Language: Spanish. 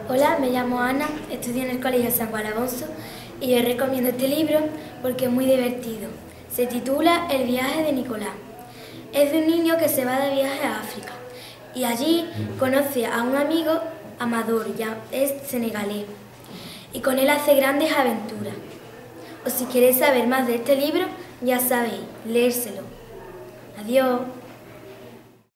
Hola, me llamo Ana, estudio en el Colegio San Juan Alonso y yo recomiendo este libro porque es muy divertido. Se titula El viaje de Nicolás. Es de un niño que se va de viaje a África y allí conoce a un amigo, Amador, ya es senegalés, y con él hace grandes aventuras. O si queréis saber más de este libro, ya sabéis, leérselo. Adiós.